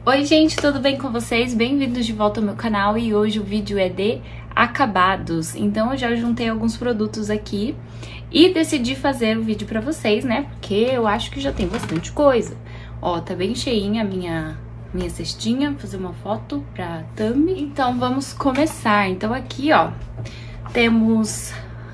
Oi gente, tudo bem com vocês? Bem-vindos de volta ao meu canal e hoje o vídeo é de acabados. Então eu já juntei alguns produtos aqui e decidi fazer o vídeo pra vocês, né? Porque eu acho que já tem bastante coisa. Ó, tá bem cheinha a minha cestinha, vou fazer uma foto pra thumb. Então vamos começar. Então aqui, ó, temos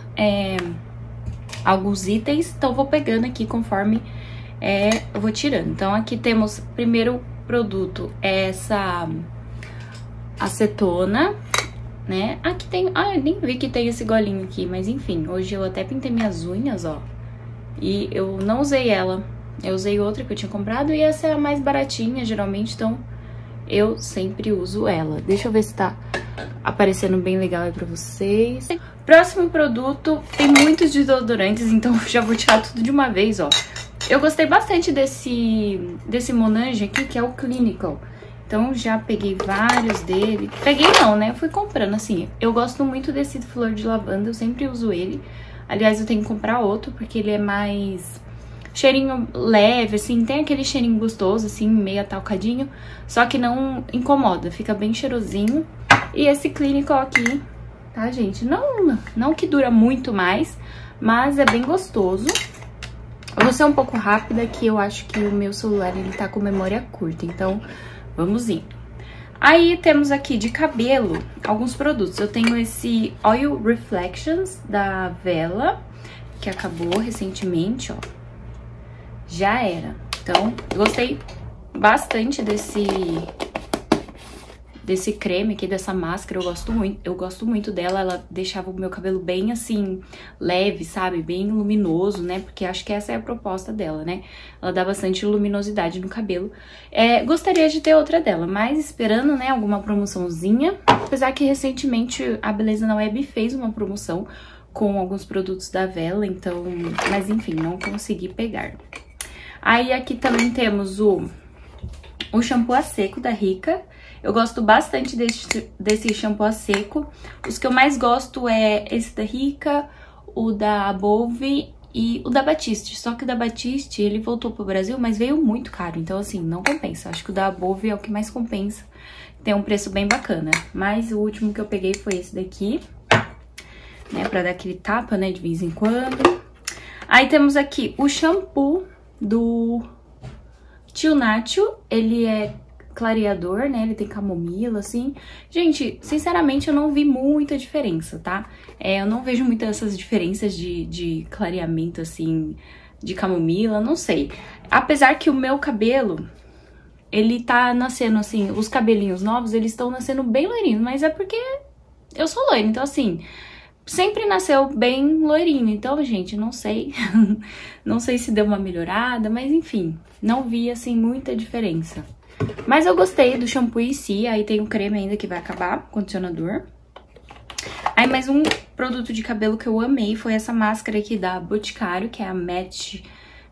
alguns itens, então eu vou pegando aqui conforme eu vou tirando. Então aqui temos primeiro produto é essa acetona, né? Aqui tem... Ah, eu nem vi que tem esse golinho aqui, mas enfim. Hoje eu até pintei minhas unhas, ó. E eu não usei ela. Eu usei outra que eu tinha comprado e essa é a mais baratinha, geralmente, então eu sempre uso ela. Deixa eu ver se tá aparecendo bem legal aí pra vocês. Próximo produto, tem muitos desodorantes, então já vou tirar tudo de uma vez, ó. Eu gostei bastante desse Monange aqui, que é o Clinical. Então, já peguei vários dele. Peguei não, né? Eu fui comprando, assim. Eu gosto muito desse flor de lavanda, eu sempre uso ele. Aliás, eu tenho que comprar outro, porque ele é mais cheirinho leve, assim. Tem aquele cheirinho gostoso, assim, meio atalcadinho. Só que não incomoda, fica bem cheirosinho. E esse Clinical aqui, tá, gente? Não que dura muito mais, mas é bem gostoso. Eu vou ser um pouco rápida, que eu acho que o meu celular, ele tá com memória curta, então vamos indo. Aí temos aqui de cabelo alguns produtos. Eu tenho esse Oil Reflections da Wella, que acabou recentemente, ó. Já era. Então, gostei bastante desse creme aqui, dessa máscara, eu gosto muito dela. Ela deixava o meu cabelo bem, assim, leve, sabe? Bem luminoso, né? Porque acho que essa é a proposta dela, né? Ela dá bastante luminosidade no cabelo. Gostaria de ter outra dela, mas esperando, né, alguma promoçãozinha. Apesar que recentemente a Beleza na Web fez uma promoção com alguns produtos da Wella, então... Mas enfim, não consegui pegar. Aí aqui também temos o shampoo a seco da Rica. Eu gosto bastante desse shampoo a seco. Os que eu mais gosto é esse da Rica, o da Bove e o da Batiste. Só que o da Batiste, ele voltou pro Brasil, mas veio muito caro. Então, assim, não compensa. Acho que o da Bove é o que mais compensa. Tem um preço bem bacana. Mas o último que eu peguei foi esse daqui, né? Pra dar aquele tapa, né? De vez em quando. Aí temos aqui o shampoo do Tio Nacho. Ele é clareador, né? Ele tem camomila, assim. Gente, sinceramente, eu não vi muita diferença, tá? Eu não vejo muitas essas diferenças de clareamento, assim, de camomila, não sei. Apesar que o meu cabelo, ele tá nascendo, assim, os cabelinhos novos, eles estão nascendo bem loirinhos, mas é porque eu sou loira, então, assim, sempre nasceu bem loirinho. Então, gente, não sei. Não sei se deu uma melhorada, mas enfim, não vi, assim, muita diferença. Mas eu gostei do shampoo em si. Aí tem o creme ainda que vai acabar, condicionador. Aí mais um produto de cabelo que eu amei foi essa máscara aqui da Boticário, que é a Match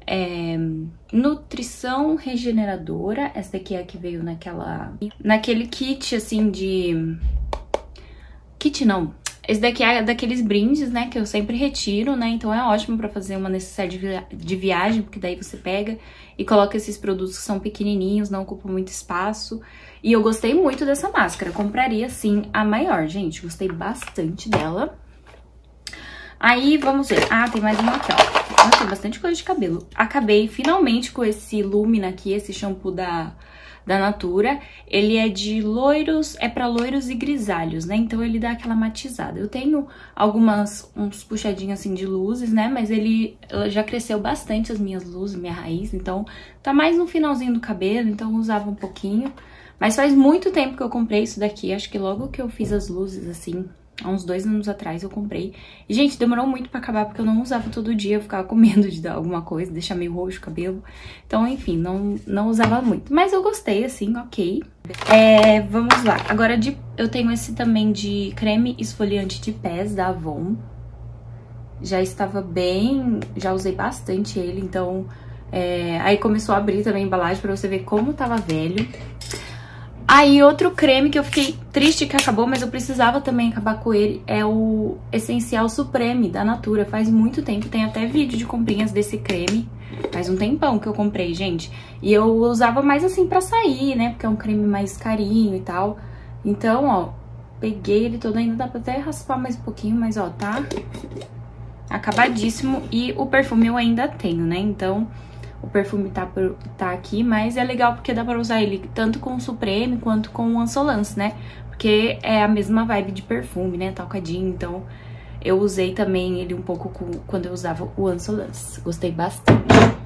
Nutrição Regeneradora. Essa daqui é a que veio naquele kit, assim, de... Kit não. Esse daqui é daqueles brindes, né, que eu sempre retiro, né, então é ótimo pra fazer uma necessaire de viagem, porque daí você pega e coloca esses produtos que são pequenininhos, não ocupam muito espaço. E eu gostei muito dessa máscara, compraria, sim, a maior, gente, gostei bastante dela. Aí, vamos ver. Ah, tem mais uma aqui, ó. Nossa, tem bastante coisa de cabelo. Acabei finalmente com esse Lumina aqui, esse shampoo da Natura. Ele é de loiros, é pra loiros e grisalhos, né? Então ele dá aquela matizada. Eu tenho uns puxadinhos assim de luzes, né? Mas ela já cresceu bastante as minhas luzes, minha raiz. Então tá mais no finalzinho do cabelo, então eu usava um pouquinho. Mas faz muito tempo que eu comprei isso daqui. Acho que logo que eu fiz as luzes, assim, há uns 2 anos atrás eu comprei. E, gente, demorou muito pra acabar, porque eu não usava todo dia. Eu ficava com medo de dar alguma coisa, deixar meio roxo o cabelo. Então, enfim, não usava muito. Mas eu gostei, assim, ok. Vamos lá. Agora, eu tenho esse também de creme esfoliante de pés da Avon. Já estava bem... Já usei bastante ele, então... Aí começou a abrir também a embalagem pra você ver como tava velho. Aí, outro creme que eu fiquei triste que acabou, mas eu precisava também acabar com ele, é o Essencial Supreme da Natura. Faz muito tempo, tem até vídeo de comprinhas desse creme. Faz um tempão que eu comprei, gente. E eu usava mais assim pra sair, né? Porque é um creme mais carinho e tal. Então, ó, peguei ele todo, ainda dá pra até raspar mais um pouquinho, mas ó, tá acabadíssimo. E o perfume eu ainda tenho, né? Então, o perfume tá aqui, mas é legal porque dá pra usar ele tanto com o Supreme quanto com o Insolence, né? Porque é a mesma vibe de perfume, né? Talcadinho, então eu usei também ele um pouco quando eu usava o Insolence. Gostei bastante.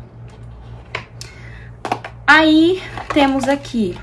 Aí, temos aqui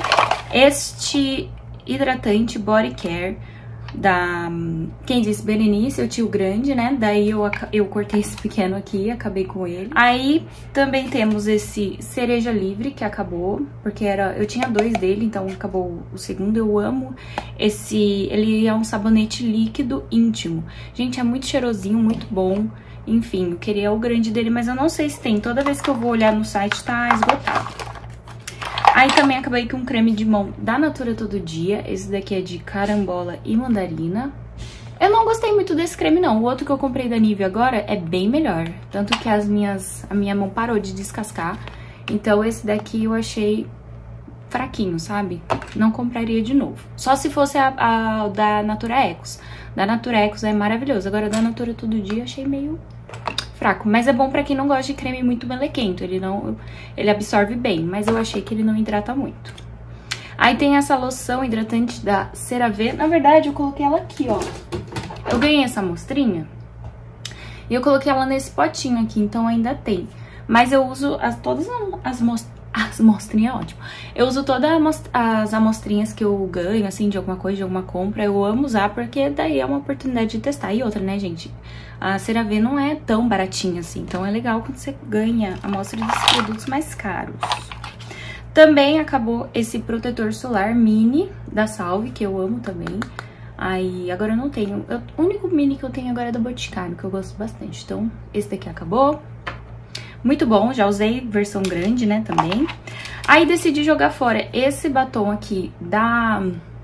este hidratante Body Care da, quem disse, Berenice, o tio grande, né? Daí eu cortei esse pequeno aqui, acabei com ele. Aí também temos esse Cereja Livre, que acabou, porque eu tinha 2 dele, então acabou o segundo. Eu amo esse, ele é um sabonete líquido íntimo. Gente, é muito cheirosinho, muito bom. Enfim, eu queria o grande dele, mas eu não sei se tem. Toda vez que eu vou olhar no site tá esgotado. Aí também acabei com um creme de mão da Natura Todo Dia. Esse daqui é de carambola e mandarina. Eu não gostei muito desse creme, não. O outro que eu comprei da Nivea agora é bem melhor. Tanto que a minha mão parou de descascar. Então esse daqui eu achei fraquinho, sabe? Não compraria de novo. Só se fosse a da Natura Ecos. Da Natura Ecos é maravilhoso. Agora da Natura Todo Dia eu achei meio fraco, mas é bom pra quem não gosta de creme muito melequento, ele absorve bem, mas eu achei que ele não hidrata muito. Aí tem essa loção hidratante da CeraVe, na verdade eu coloquei ela aqui, ó. Eu ganhei essa amostrinha e eu coloquei ela nesse potinho aqui, então ainda tem. Mas eu uso todas as mostrinhas, ótimo. Eu uso todas as amostrinhas que eu ganho, assim, de alguma coisa, de alguma compra. Eu amo usar, porque daí é uma oportunidade de testar. E outra, né, gente? A CeraVe não é tão baratinha assim, então é legal quando você ganha amostra dos produtos mais caros. Também acabou esse protetor solar mini da Salve, que eu amo também. Aí, agora eu não tenho. O único mini que eu tenho agora é da Boticário, que eu gosto bastante. Então, esse daqui acabou. Muito bom, já usei versão grande, né, também. Aí decidi jogar fora esse batom aqui da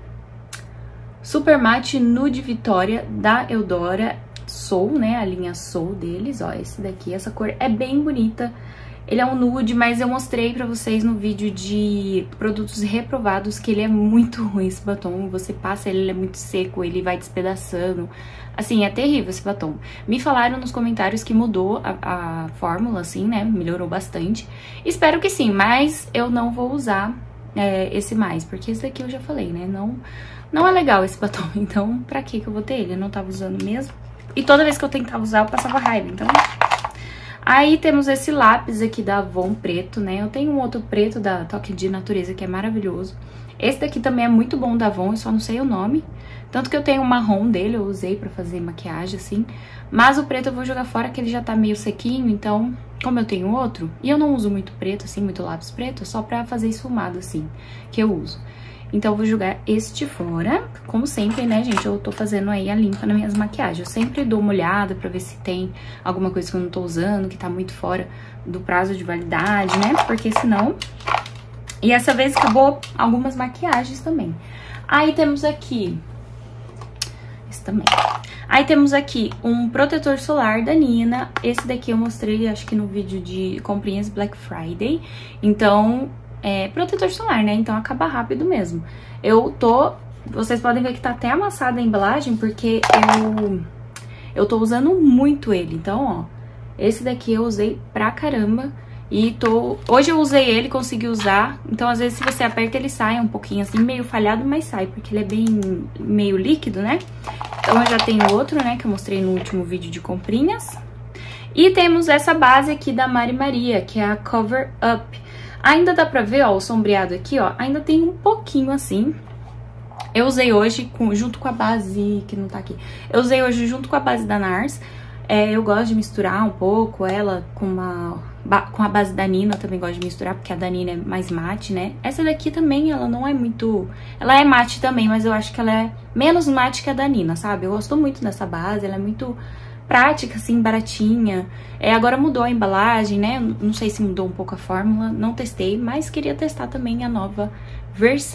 Super Matte Nude Vitória da Eudora Soul, né, a linha Soul deles, ó, esse daqui, essa cor é bem bonita. Ele é um nude, mas eu mostrei pra vocês no vídeo de produtos reprovados que ele é muito ruim, esse batom. Você passa ele é muito seco, ele vai despedaçando. Assim, é terrível esse batom. Me falaram nos comentários que mudou a fórmula, assim, né? Melhorou bastante. Espero que sim, mas eu não vou usar esse mais, porque esse daqui eu já falei, né? Não é legal esse batom, então pra que eu vou ter ele? Eu não tava usando mesmo. E toda vez que eu tentava usar, eu passava raiva, então... Aí temos esse lápis aqui da Avon preto, né? Eu tenho um outro preto da Toque de Natureza que é maravilhoso. Esse daqui também é muito bom da Avon, eu só não sei o nome. Tanto que eu tenho um marrom dele, eu usei pra fazer maquiagem, assim. Mas o preto eu vou jogar fora, que ele já tá meio sequinho, então... Como eu tenho outro, e eu não uso muito preto, assim, muito lápis preto, só pra fazer esfumado, assim, que eu uso. Então eu vou jogar este fora, como sempre, né, gente, eu tô fazendo aí a limpa nas minhas maquiagens. Eu sempre dou uma olhada pra ver se tem alguma coisa que eu não tô usando, que tá muito fora do prazo de validade, né, porque senão... E essa vez acabou algumas maquiagens também. Aí temos aqui... Esse também. Aí temos aqui um protetor solar da Nina. Esse daqui eu mostrei, acho que no vídeo de comprinhas Black Friday. Então... protetor solar, né? Então acaba rápido mesmo. Vocês podem ver que tá até amassada a embalagem, porque eu tô usando muito ele. Então, ó, esse daqui eu usei pra caramba. E hoje eu usei ele, consegui usar. Então, às vezes, se você aperta, ele sai um pouquinho assim, meio falhado, mas sai, porque ele é bem meio líquido, né? Então, eu já tenho outro, né, que eu mostrei no último vídeo de comprinhas. E temos essa base aqui da Mari Maria, que é a Cover Up. Ainda dá pra ver, ó, o sombreado aqui, ó, ainda tem um pouquinho assim. Eu usei hoje junto com a base, que não tá aqui. Eu usei hoje junto com a base da NARS. Eu gosto de misturar um pouco ela com a base da Nina, eu também gosto de misturar, porque a da Nina é mais mate, né? Essa daqui também, ela não é muito... Ela é mate também, mas eu acho que ela é menos mate que a da Nina, sabe? Eu gosto muito dessa base, ela é muito... prática, assim, baratinha. Agora mudou a embalagem, né? Não sei se mudou um pouco a fórmula, não testei, mas queria testar também a nova versão.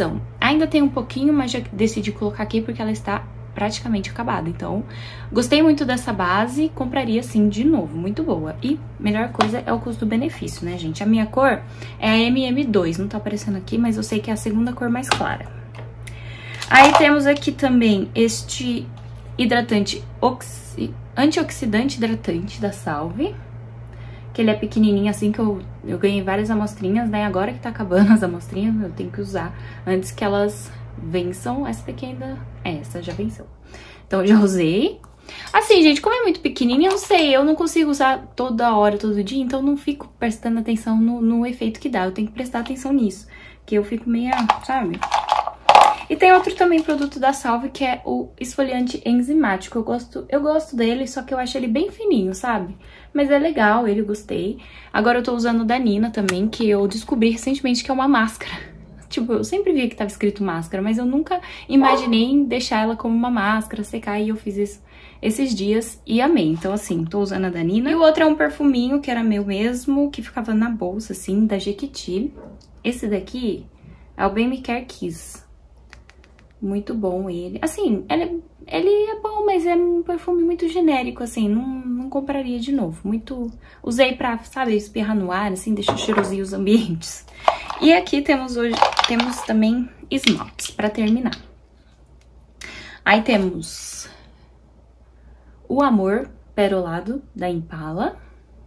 Ainda tem um pouquinho, mas já decidi colocar aqui porque ela está praticamente acabada. Então, gostei muito dessa base, compraria sim de novo, muito boa. E melhor coisa é o custo-benefício, né, gente? A minha cor é a MM2, não tá aparecendo aqui, mas eu sei que é a segunda cor mais clara. Aí temos aqui também este hidratante antioxidante hidratante da Salve, que ele é pequenininho assim, que eu ganhei várias amostrinhas, né? Agora que tá acabando as amostrinhas, eu tenho que usar antes que elas vençam. Essa daqui ainda... essa já venceu. Então, eu já usei. Assim, gente, como é muito pequenininho, eu não sei, eu não consigo usar toda hora, todo dia, então eu não fico prestando atenção no efeito que dá. Eu tenho que prestar atenção nisso, que eu fico meio, sabe? E tem outro também produto da Salve, que é o esfoliante enzimático. Eu gosto dele, só que eu acho ele bem fininho, sabe? Mas é legal, eu gostei. Agora eu tô usando o da Nina também, que eu descobri recentemente que é uma máscara. Tipo, eu sempre via que tava escrito máscara, mas eu nunca imaginei em deixar ela como uma máscara, secar, e eu fiz isso esses dias e amei. Então, assim, tô usando a da Nina. E o outro é um perfuminho, que era meu mesmo, que ficava na bolsa, assim, da Jequiti. Esse daqui é o Bem Me Care Kiss. Muito bom ele. Assim, ele é bom, mas é um perfume muito genérico, assim, não compraria de novo. Muito... usei pra, sabe, espirrar no ar, assim, deixar cheirosinho os ambientes. E aqui temos também esmaltes, pra terminar. Aí temos o Amor Perolado, da Impala.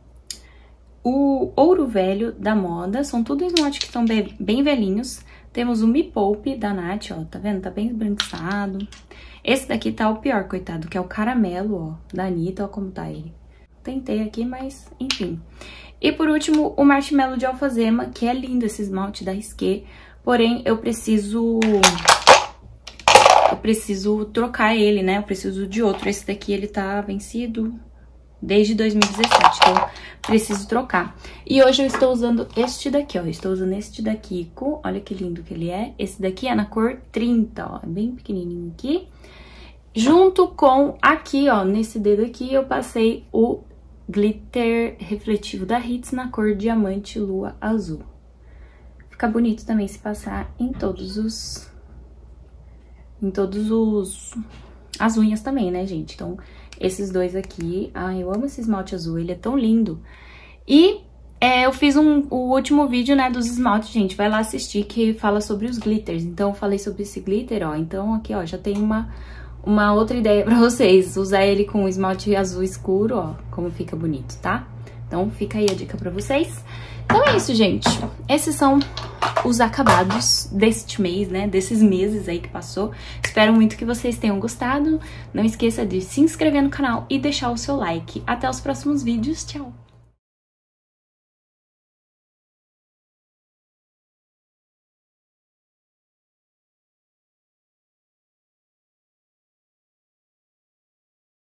O Ouro Velho, da Moda. São tudo esmaltes que estão bem velhinhos. Temos o Me Poupe, da Nath, ó, tá vendo? Tá bem esbranquiçado. Esse daqui tá o pior, coitado, que é o Caramelo, ó, da Anitta, ó como tá ele. Tentei aqui, mas enfim. E por último, o Marshmallow de Alfazema, que é lindo esse esmalte da Risqué, porém eu preciso trocar ele, né? Eu preciso de outro. Esse daqui, ele tá vencido desde 2017, então preciso trocar. E hoje eu estou usando este daqui, ó. Estou usando este da Kiko. Olha que lindo que ele é. Esse daqui é na cor 30, ó. É bem pequenininho aqui. Junto com aqui, ó, nesse dedo aqui, eu passei o glitter refletivo da Hits na cor Diamante Lua Azul. Fica bonito também se passar em as unhas também, né, gente? Então, esses dois aqui... ai, eu amo esse esmalte azul, ele é tão lindo. E eu fiz o último vídeo, né, dos esmaltes, gente. Vai lá assistir, que fala sobre os glitters. Então, eu falei sobre esse glitter, ó. Então, aqui, ó, já tem uma outra ideia pra vocês. Usar ele com esmalte azul escuro, ó, como fica bonito, tá? Então, fica aí a dica pra vocês. Então, é isso, gente. Esses são os acabados deste mês, né? Desses meses aí que passou. Espero muito que vocês tenham gostado. Não esqueça de se inscrever no canal e deixar o seu like. Até os próximos vídeos. Tchau!